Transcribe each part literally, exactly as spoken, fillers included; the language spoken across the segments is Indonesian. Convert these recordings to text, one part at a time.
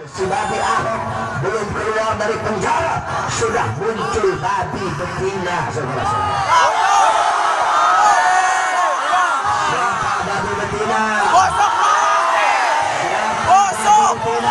Si babi Ahok belum keluar dari penjara sudah muncul babi betina, saudara-saudara. Siapa babi betina? Bosok Bosok Betina.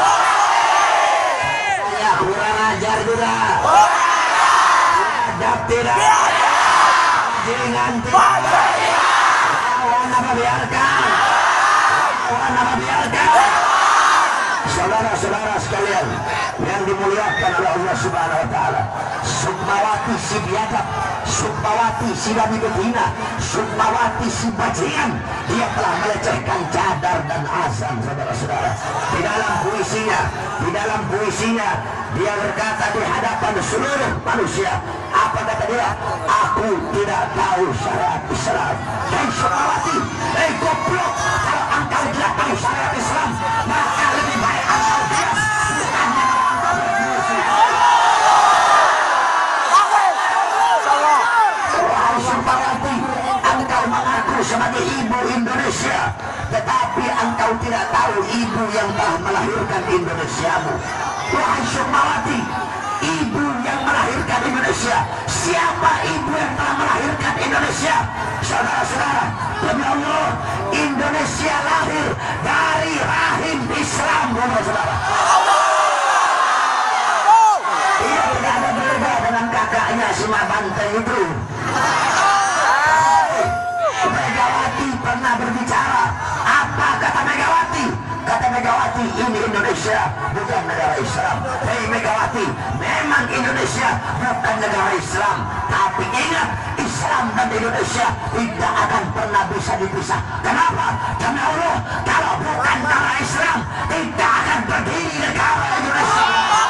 Ya kurang ajar juga. Biadab tidak. Jangan tidak. Lawan apa biarkan. Lawan apa biarkan. Saudara-saudara sekalian yang dimuliakan oleh Allah Subhanahu wa taala, Sukmawati si biadab, Sukmawati si babi betina, Sukmawati si bajingan, dia telah melecehkan cadar dan azan, saudara-saudara. Di dalam puisinya, di dalam puisinya dia berkata di hadapan seluruh manusia, apa kata dia? Aku tidak tahu syariat Islam. Dan Sukmawati, eh goblok, kalau engkau tidak tahu syariat Islam, maka lebih baik engkau diam. Bukannya engkau berpuisi. Wahai Sukmawati, engkau mengaku sebagai ibu Indonesia, tetapi engkau tidak tahu ibu yang telah melahirkan Indonesiamu. Wahai Sukmawati, ibu yang melahirkan Indonesia, siapa ibu yang telah melahirkan Indonesia? Saudara-saudara, demi Allah, Indonesia lahir dari rahim Islam, saudara. Ia tidak ada beda dengan kakaknya si Mabante itu. Megawati pernah berbicara. Apa kata Megawati? Kata Megawati, ini Indonesia bukan negara Islam. Hei Megawati, memang Indonesia bukan negara Islam, tapi ingat, Islam dan Indonesia tidak akan pernah bisa dipisah. Kenapa? Demi Allah, kalau bukan negara Islam, tidak akan berdiri negara Indonesia.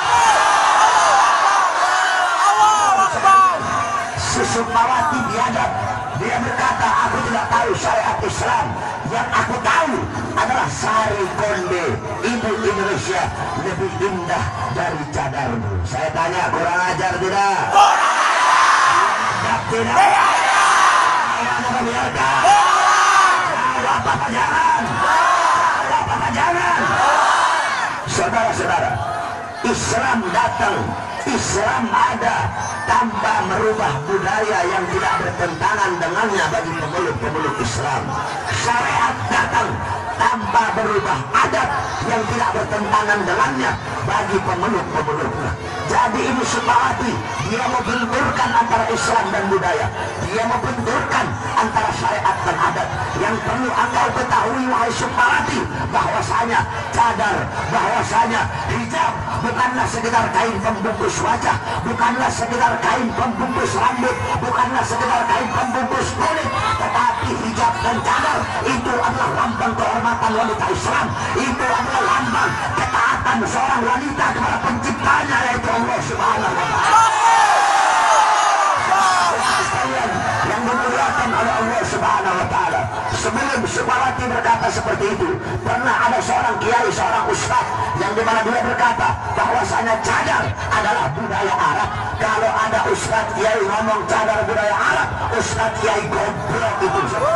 Sukmawati biadab, dia berkata, aku tidak tahu syariat Islam. Yang aku tahu adalah Sari Konde, ibu Indonesia lebih indah dari cadarmu. Saya tanya, kurang ajar tidak? Tidak, tidak. Jangan biarkan. Jawab apa jangan? Jawab apa jangan? Saudara-saudara, Islam datang, Islam ada, tanpa merubah budaya yang tidak bertentangan dengannya bagi pemeluk-pemeluk Islam. Syariat datang tanpa berubah adat yang tidak bertentangan dengannya bagi pemeluk-pemeluknya. Jadi ini Sukmawati, dia mau benturkan antara Islam dan budaya, dia mau benturkan antara syariat dan adat. Yang perlu engkau ketahui, wahai Sukmawati, bahwasanya cadar, bahwasanya hijab bukanlah sekedar kain pembungkus wajah, bukanlah sekedar kain pembungkus rambut, bukanlah sekedar kain pembungkus kulit, tetapi hijab dan cadar itu adalah lambang kehormatan wanita Islam, itu adalah lambang ketaatan seorang wanita kepada penciptanya, yaitu Allah Subhanahu wa taala. Yang dimuliakan oleh Allah Subhanahu wa taala. Sebelum Sukmawati berkata seperti itu, pernah ada seorang kiai, seorang ustaz yang dimana dia berkata bahwasanya cadar adalah budaya Arab. Kalau ada ustaz kiai ngomong cadar budaya Arab, ustaz kiai goblok itu.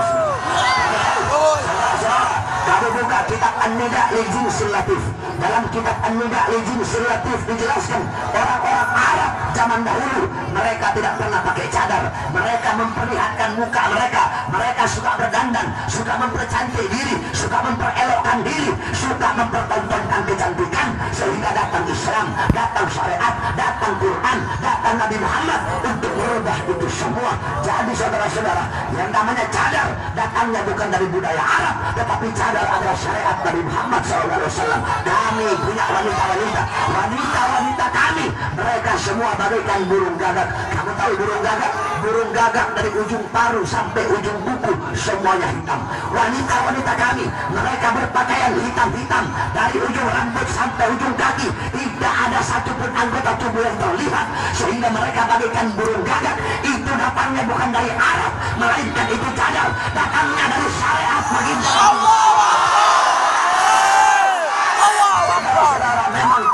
Kamu buka kitab An-Nida li Jinsil Latif. Dalam kitab An-Nida li Jinsil Latif dijelaskan orang-orang Arab zaman dahulu mereka tidak pernah pakai cadar. Mereka memperlihatkan muka mereka. Mereka suka berdandan, suka mempercantik diri, suka memperelokkan diri, suka mempertontonkan kecantikan. Sehingga datang Islam, datang syariat, datang Quran, datang Nabi Muhammad untuk merubah itu semua. Jadi saudara-saudara, yang namanya cadar datangnya bukan dari budaya Arab, tetapi cadar adalah syariat Nabi Muhammad shallallahu alaihi wasallam. Kami punya wanita-wanita, wanita-wanita kami, mereka semua bagaikan burung gagak. Kamu tahu burung gagak? Burung gagak dari ujung paruh sampai ujung kuku semuanya hitam. Wanita-wanita kami, mereka berpakaian hitam-hitam dari ujung rambut sampai ujung kaki. Tidak ada satupun anggota tubuh yang terlihat, sehingga mereka bagaikan burung gagak. Itu datangnya bukan dari Arab, melainkan itu cadar datangnya dari syariat baginda Allah. Saudara, memang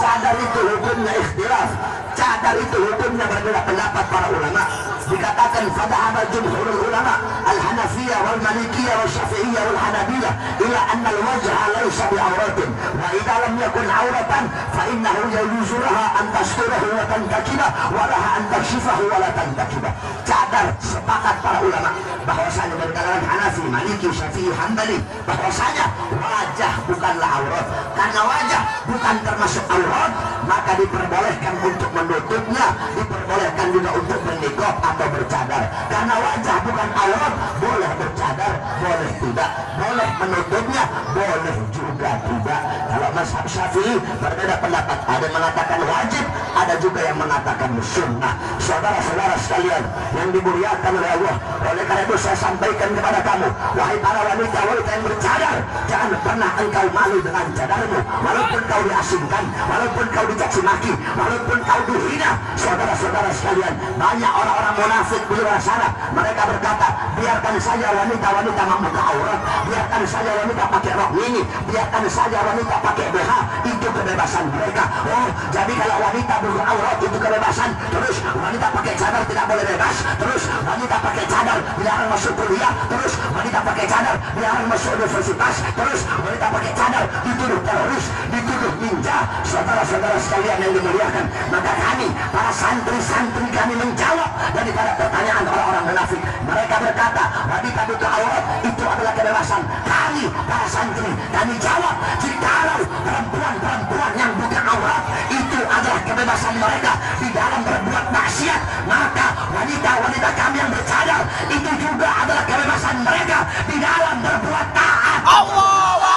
cadar itu hukumnya ikhtilaf, cadar itu hukumnya berbeda pendapat para ulama. Dikatakan fadhahaba jumhurul ulama al-Hanafiyah wal Malikiyah wal Syafi'iyah wal Hanabilah ila anna al-wajha laysa bi'auratin wa idza lam yakun auratan fa innahu yajuzu laha an tasturahu wa tantakiba wa laha an takshifahu wa la tantakiba. Cadar sepakat para ulama bahwasanya dari kalangan Hanafi, Maliki, Syafi'i, Hanbali bahwasanya wajah bukanlah aurat. Karena wajah bukan termasuk aurat, maka diperbolehkan untuk menutupnya, diperbolehkan juga untuk berniqab atau bercadar. Karena wajah bukan aurat, boleh bercadar, boleh tidak, boleh menutupnya, boleh juga tidak. Kalau mazhab Syafi'i berbeda pendapat, ada yang mengatakan wajib, ada juga yang mengatakan sunnah. Saudara-saudara sekalian yang dimuliakan oleh Allah, oleh karena itu saya sampaikan kepada kamu, wahai para wanita-wanita yang bercadar, jangan pernah engkau malu dengan cadarmu, walaupun kau diasingkan, walaupun kau dicaci maki, walaupun kau dihina. Saudara-saudara sekalian, banyak orang-orang munafik di luar sana, mereka berkata, biarkan saja wanita-wanita membuka aurat, biarkan saja wanita pakai rok mini, biarkan saja wanita pakai B H, itu kebebasan mereka. Oh, jadi kalau wanita buka aurat itu kebebasan, terus wanita pakai cadar tidak boleh bebas, terus wanita pakai cadar dilarang masuk kuliah, terus wanita pakai cadar dilarang masuk universitas, terus wanita pakai cadar dituduh teroris, dituduh ninja. Saudara-saudara sekalian yang dimuliakan, maka kami para santri-santri kami menjawab daripada pertanyaan orang-orang munafik. Mereka berkata wanita buka aurat itu adalah kebebasan. Kami para santri kami jawab, jikalau perempuan-perempuan yang buka aurat itu adalah kebebasan mereka di dalam berbuat maksiat, maka wanita-wanita kami yang bercadar itu juga adalah kebebasan mereka di dalam berbuat taat. Allah.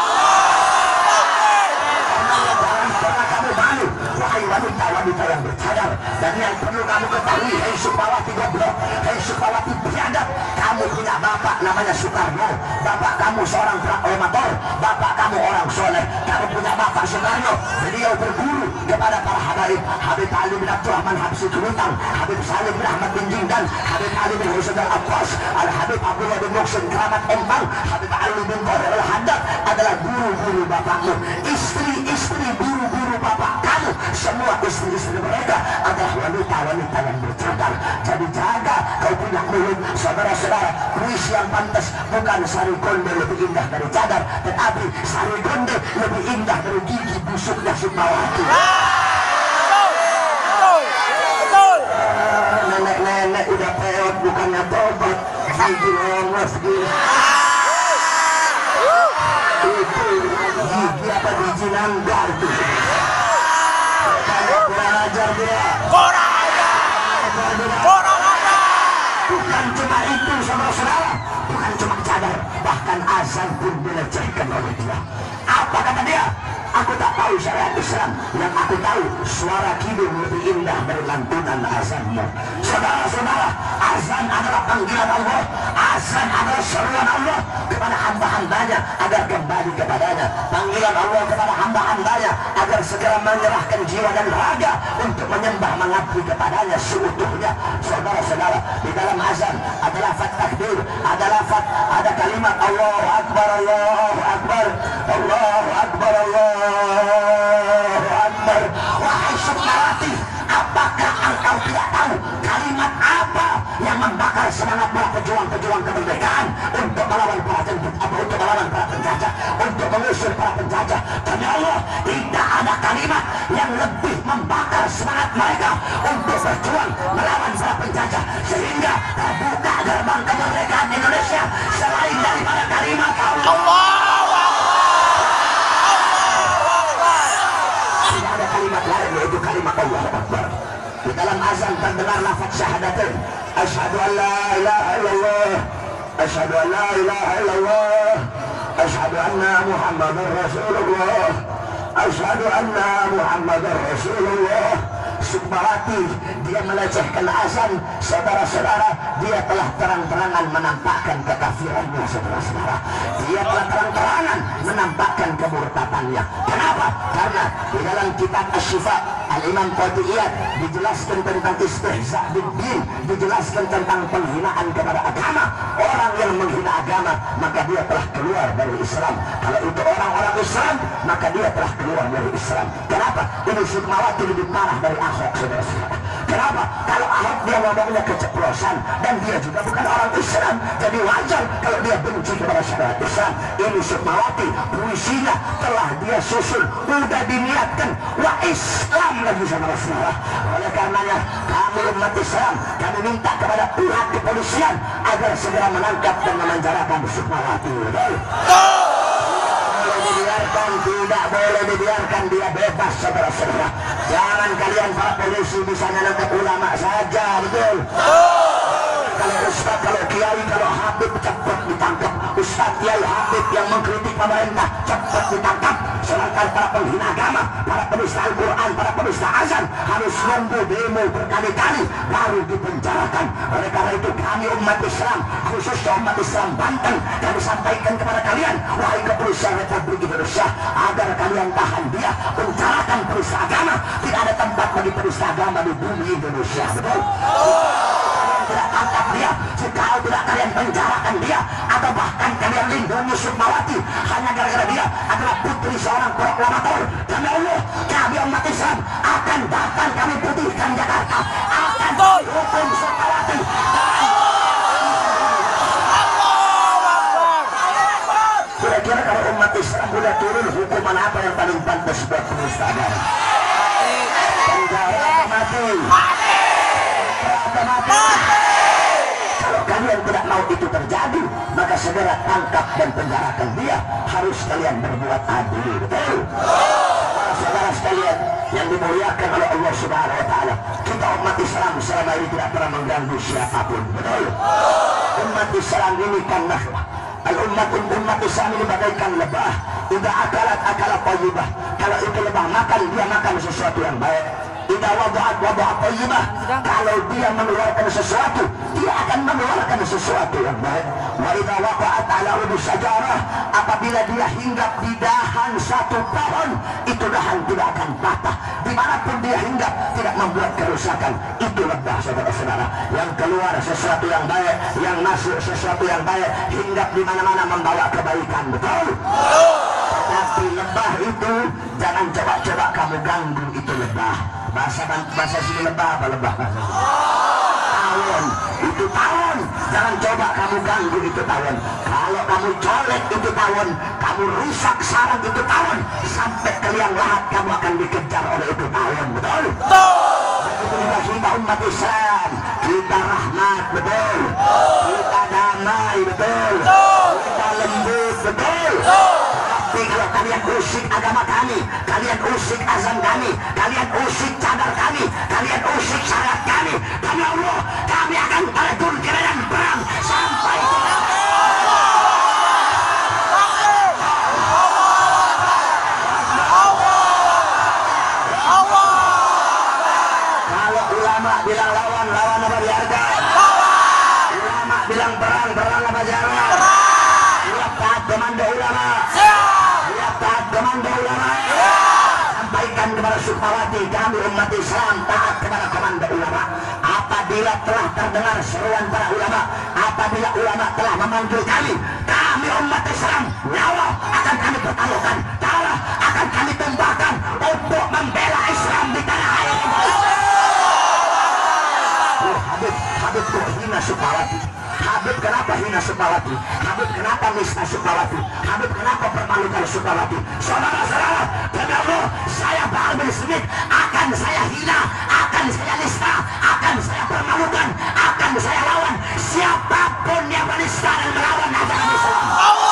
Wanita yang bercadar, dan yang perlu kamu ketahui, hei Sukmawati goblok, hei Sukmawati biadab, kamu punya bapak namanya Soekarno, bapak kamu seorang proklamator, bapak kamu orang soleh, kamu punya bapak Soekarno, beliau berguru kepada para habaib, Habib Ali bin Abdurrahman Habsi Kumitang, Habib Salim bin Ahmad bin Jindan, Habib Ali bin Husain al-Abbas, Al-Habib Abdullah bin Muhsin Keramat Empang, Habib Ali bin Qadir al-Haddad adalah guru-guru bapakmu. Istri-istri guru-guru bapak kamu, semua istri-istri mereka adalah wanita-wanita yang bercadar. Jadi jaga kau punya mulut. Saudara-saudara, puisi yang pantas bukan sari konde lebih indah dari cadar, tetapi sari konde lebih indah dari gigi busuknya Sukmawati. Nenek-nenek udah peot bukannya tobat, gigi longos gitu. Itu gigi apa gigi nanggar tuh. Belajar dia. Kurang ajar. Kurang ajar. Bukan cuma itu saudara-saudara, bukan cuma cadar, bahkan azan pun dilecehkan oleh dia. Apa kata dia? Aku tak tahu syariat Islam, yang aku tahu suara kidung lebih indah dari lantunan azanmu. Saudara-saudara, azan adalah panggilan Allah, azan adalah seruan Allah kepada hamba-hambanya agar kembali kepadanya, panggilan Allah kepada hamba-hambanya agar segera menyerahkan jiwa dan raga untuk menyembah mengabdi kepadanya seutuhnya. Saudara-saudara, di dalam azan ada lafaz takbir, ada lafaz, ada kalimat Allahu Akbar, Allahu Akbar, Allahu Akbar, Allahu Akbar. Wahai Sukmawati, apakah engkau tidak tahu kalimat apa yang membakar semangat para pejuang-pejuang kemerdekaan untuk melawan para apa untuk melawan para penjajah, untuk mengusir para penjajah? Demi Allah, tidak ada kalimat yang lebih membakar semangat mereka untuk berjuang melawan para penjajah, sehingga terbuka gerbang kemerdekaan Indonesia selain daripada kalimat Allah. Yaitu kalimat Allahu Akbar. Di dalam azan terdengar lafaz syahadatain, asyhadu an la ilaha illallah, asyhadu an la ilaha illallah, asyhadu anna Muhammadar Rasulullah, asyhadu anna Muhammadar Rasulullah. Sukmawati, dia melecehkan azan. Saudara-saudara, dia telah terang-terangan menampakkan kekafirannya. Saudara-saudara, dia telah terang-terangan menampakkan kemurtadannya. Kenapa? Karena di dalam kitab Asy-Syifa Al-Imam Qatiyat dijelaskan tentang istihza' bid-din, dijelaskan tentang penghinaan kepada agama. orang yang menghina agama, maka dia telah keluar dari Islam. Kalau itu orang-orang Islam, maka dia telah keluar dari Islam. Kenapa? Ini Sukmawati lebih parah dari Ahok, saudara-saudara. Kenapa? Kalau Ahok dia ngomongnya keceplosan, dan dia juga bukan orang Islam, jadi wajar kalau dia benci kepada syariat Islam. Ini Sukmawati, puisinya telah dia susun, udah diniatkan, wah Islam lagi, saudara-saudara. Oleh karenanya kami umat Islam, kami minta kepada pihak kepolisian agar segera menangkap dan memenjarakan Sukmawati. Betul? Tidak boleh dibiarkan, tidak boleh dibiarkan dia bebas, saudara-saudara. Jangan kalian para polisi bisa menangkap ulama saja, betul? Kalau ustaz, kalau kiai, kalau habib cepat ditangkap. Ustaz, kiai, habib yang mengkritik pemerintah cepat ditangkap. Sedangkan para penghina agama, para penista Al-Quran, para penista azan harus nunggu demo berkali-kali baru dipenjarakan. Oleh karena itu kami umat Islam, khususnya umat Islam Banten, kami sampaikan kepada kalian, wahai kepolisian Republik Indonesia, agar kalian tahan dia, penjarakan penista agama. Tidak ada tempat bagi penista agama di bumi Indonesia, betul? Tidak tangkap dia, jika tidak kalian penjarakan dia, atau bahkan kalian lindungi Sukmawati hanya gara-gara dia adalah putri seorang proklamator. Demi Allah, kami umat Islam akan datang, kami putihkan Jakarta, akan hukum Sukmawati. Kira-kira kalau umat Islam sudah turun, hukuman apa yang paling pantas buat penista agama? Penjara mati. Kalau kalian tidak mau itu terjadi, maka segera tangkap dan penjarakan dia. Harus kalian berbuat adil, betul? Para saudara sekalian yang dimuliakan oleh Allah Subhanahu wa Ta'ala, kita umat Islam selama ini tidak pernah mengganggu siapapun, betul? Umat Islam ini kan nahwa. Al-ummat umat Islam ini bagaikan lebah. Tidak akalat akalat thayyibah. Kalau itu lebah makan, dia makan sesuatu yang baik. Tidak wadu'at wadu'at thayyibah. Kalau dia mengeluarkan sesuatu, dia akan mengeluarkan sesuatu yang baik. Wa idza waqa'at 'ala udus syajarah, apabila dia hinggap di dahan satu pohon, itu dahan tidak akan patah. Dimanapun dia hinggap, tidak membuat kerusakan. Itu lebah, saudara-saudara. Yang keluar sesuatu yang baik, yang masuk sesuatu yang baik, hinggap di mana-mana membawa kebaikan, betul? Tapi lebah itu jangan coba-coba kamu ganggu itu lebah. Bahasa bahasa sini lebah apa lebah? Tawon, itu tawon. Jangan coba kamu ganggu itu tawon. Kalau kamu colek itu tawon, kamu rusak sarang itu tawon, sampai ke liang lahat kamu akan dikejar oleh itu tawon, betul? Begitu juga kita umat Islam, kita rahmat, betul? Kita damai, betul? Kita lembut, betul? Tapi kalau kalian usik agama kami, kalian usik azan kami, kalian usik cadar kami, kalian usik syariat kami, demi Allah, kami akan terjun ke medan perang sampai kalau ulama bilang lawan, lawan apa biarga? Ulama bilang perang, perang apa jangan? Lihat taat komando ulama. Komando ulama, sampaikan kepada Sukmawati, kami umat Islam taat kepada komando ulama. Apabila telah terdengar seruan para ulama, apabila ulama telah memanggil kami, kami umat Islam, nyawa akan kami pertaruhkan, darah akan kami tumpahkan untuk membela Islam di tanah air. Oh, Habib, Habib tuh hina Sukmawati. Habib kenapa hina Sukmawati? Habib kenapa nista Sukmawati? Habib kenapa permalukan Sukmawati? Saudara-saudara, demi Allah, saya Bahar bin Smith akan saya hina, akan saya nista, akan saya permalukan, akan saya lawan siapapun yang menista dan melawan ajaran Islam.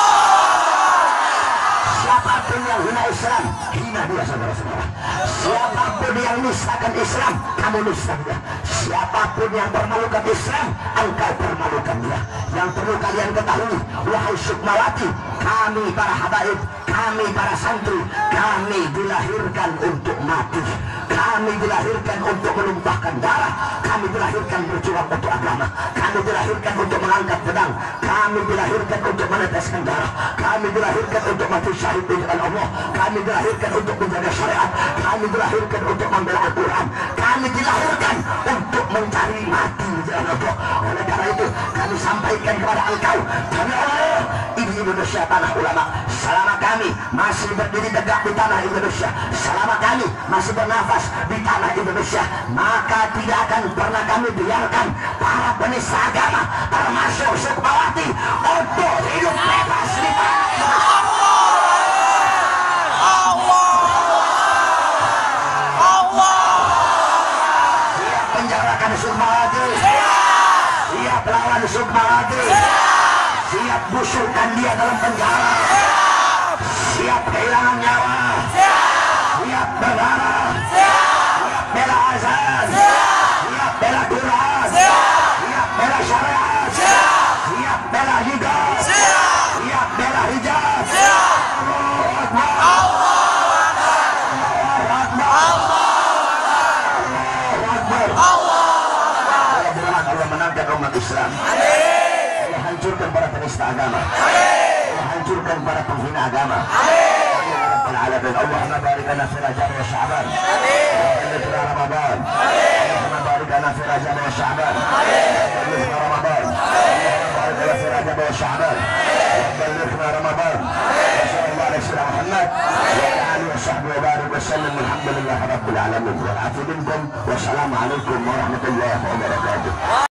Siapapun yang hina Islam, hina dia, saudara-saudara. Siapapun yang nistakan Islam, kamu nista dia. Siapapun yang permalukan Islam, engkau permalukan dia. Yang perlu kalian ketahui, wahai Sukmawati, kami para habaib, kami para santri, kami dilahirkan untuk mati, kami dilahirkan untuk menumpahkan darah, kami dilahirkan berjuang untuk agama, kami dilahirkan untuk mengangkat pedang, kami dilahirkan untuk meneteskan darah, kami dilahirkan untuk mati syahid di jalan Allah, kami dilahirkan untuk menjaga syariat, kami dilahirkan untuk membela Al-Quran, kami dilahirkan untuk mencari mati di jalan Allah. Oleh karena itu kami kami sampaikan kepada engkau, demi Allah, ini Indonesia tanah ulama. Selama kami masih berdiri tegak di tanah Indonesia, selama kami masih bernafas di tanah Indonesia, maka tidak akan pernah kami biarkan para penista agama termasuk Sukmawati untuk hidup bebas di tanah Indonesia. Siap penjarakan Sukmawati, siap lawan Sukmawati, siap busukkan dia dalam penjara, siap kehilangan nyawa, siap berdarah, siap bela azan, siap bela Quran, siap bela syariat, siap bela hijab, siap bela hijab. Allahu Akbar, Allah berhak Allah menangkan umat Islam. Allah hancurkan para penista agama, Allah hancurkan para penghina agama. اللهم بارك لنا في رجب وشعبان وبلغنا رمضان. اللهم بارك لنا في رجب وشعبان وبلغنا رمضان. اللهم بارك لنا في رجب وشعبان وبلغنا رمضان. وصلى الله على سيدنا محمد وعلى اله وصحبه وبارك وسلم. والحمد لله رب العالمين والعافيه منكم والسلام عليكم ورحمه الله وبركاته.